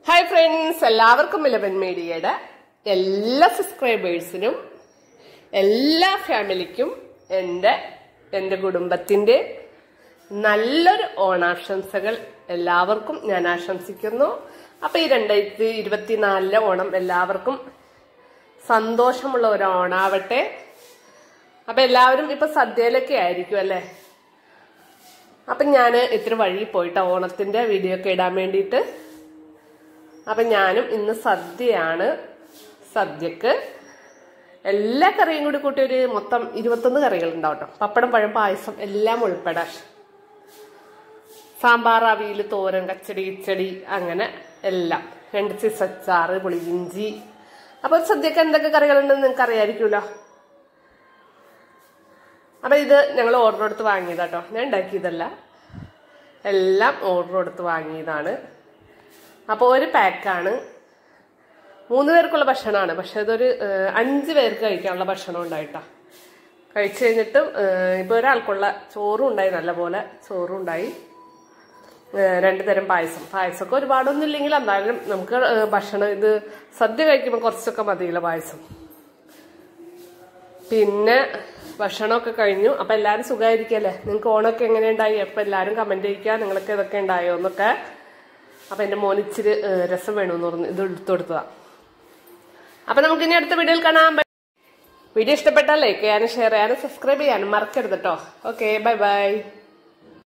Hi friends, എല്ലാവർക്കും Eleven മീഡിയയുടെ എല്ലാ സബ്സ്ക്രൈബേഴ്സിനും എല്ലാ ഫാമിലിക്കും എൻ്റെ കുടുംബത്തിന്റെ നല്ലൊരു ഓണാശംസകൾ എല്ലാവർക്കും ഞാൻ ആശംസിക്കുന്നു. അപ്പൊ ഈ 2024 ഓണം എല്ലാവർക്കും സന്തോഷമുള്ള ഒരു ഓണാവട്ടെ. അപ്പൊ എല്ലാവരും ഇപ്പൊ സദ്യയിലൊക്കെ ആയിരിക്കും അല്ലെ. അപ്പൊ ഞാൻ ഇത്തിരി വഴി പോയിട്ടാ ഓണത്തിന്റെ വീഡിയോ ഒക്കെ ഇടാൻ വേണ്ടിയിട്ട്. അപ്പൊ ഞാനും ഇന്ന് സദ്യയാണ്. സദ്യക്ക് എല്ലാ കറിയും കൂടി കൂട്ടി ഒരു മൊത്തം 21 കറികൾ ഉണ്ടാവും കേട്ടോ. പപ്പടം, പഴം, പായസം എല്ലാം ഉൾപ്പെടെ. സാമ്പാർ, അവിയൽ, തോരൻ, കച്ചടി, കിച്ചടി, അങ്ങനെ എല്ലാം. 2 സൈസ് അച്ചാറ്, പുളിയിഞ്ചി. അപ്പൊ സദ്യക്ക് എന്തൊക്കെ കറികളുണ്ടെന്ന് നിങ്ങൾക്ക് അറിയായിരിക്കുമല്ലോ. അപ്പൊ ഇത് ഞങ്ങൾ ഓർഡർ എടുത്ത് വാങ്ങിയതാട്ടോ, ഞാൻ ഉണ്ടാക്കിയതല്ല, എല്ലാം ഓർഡർ എടുത്ത് വാങ്ങിയതാണ്. അപ്പോൾ ഒരു പാക്കാണ്, 3 പേർക്കുള്ള ഭക്ഷണമാണ്. പക്ഷെ ഇതൊരു 5 പേർക്ക് കഴിക്കാനുള്ള ഭക്ഷണം ഉണ്ടായിട്ടാ. കഴിച്ചു കഴിഞ്ഞിട്ടും ഇപ്പൊ ഒരാൾക്കുള്ള ചോറും ഉണ്ടായി, നല്ലപോലെ ചോറും ഉണ്ടായി. 2 തരം പായസമൊക്കെ ഒരുപാടൊന്നും ഇല്ലെങ്കിൽ എന്തായാലും നമുക്ക് ഭക്ഷണം ഇത് സദ്യ കഴിക്കുമ്പോൾ കുറച്ചൊക്കെ മതിയില്ല പായസം. പിന്നെ ഭക്ഷണമൊക്കെ കഴിഞ്ഞു. അപ്പൊ എല്ലാരും സുഖമായിരിക്കല്ലേ? നിങ്ങൾക്ക് ഓണമൊക്കെ എങ്ങനെ ഉണ്ടായി? അപ്പൊ എല്ലാരും കമന്റ് ചെയ്യിക്കുക നിങ്ങൾക്ക് ഇതൊക്കെ ഉണ്ടായോ എന്നൊക്കെ. അപ്പൊ എന്റെ മോൻ ഇച്ചിരി രസം വേണമെന്ന് പറഞ്ഞു ഇത് എടുത്തു കൊടുത്തതാ. അപ്പൊ നമുക്ക് ഇനി അടുത്ത വീഡിയോയിൽ കാണാം. വീഡിയോ ഇഷ്ടപ്പെട്ടാൽ ലൈക്ക് ചെയ്യാനും ഷെയർ ചെയ്യാനും സബ്സ്ക്രൈബ് ചെയ്യാനും മറക്കരുത് കേട്ടോ. Okay, bye by.